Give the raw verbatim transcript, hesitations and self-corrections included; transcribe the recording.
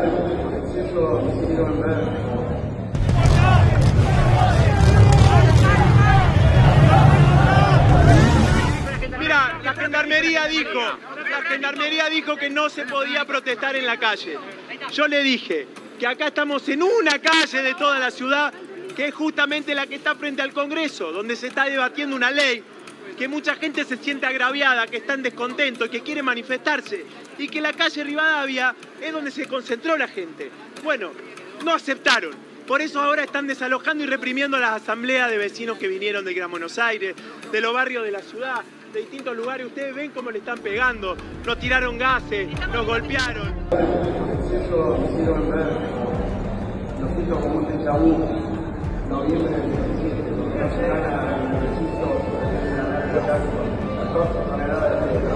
Mira, la gendarmería dijo, la gendarmería dijo que no se podía protestar en la calle. Yo le dije que acá estamos en una calle de toda la ciudad, que es justamente la que está frente al Congreso, donde se está debatiendo una ley, que mucha gente se siente agraviada, que está en descontento, que quiere manifestarse, y que la calle Rivadavia es donde se concentró la gente. Bueno, no aceptaron. Por eso ahora están desalojando y reprimiendo las asambleas de vecinos que vinieron de Gran Buenos Aires, de los barrios de la ciudad, de distintos lugares. Ustedes ven cómo le están pegando, nos tiraron gases, nos golpearon. Eso hicieron ver, lo siento como un déjà vu, noviembre del diecisiete, donde la llegada del registro de la realidad, las dos toneladas de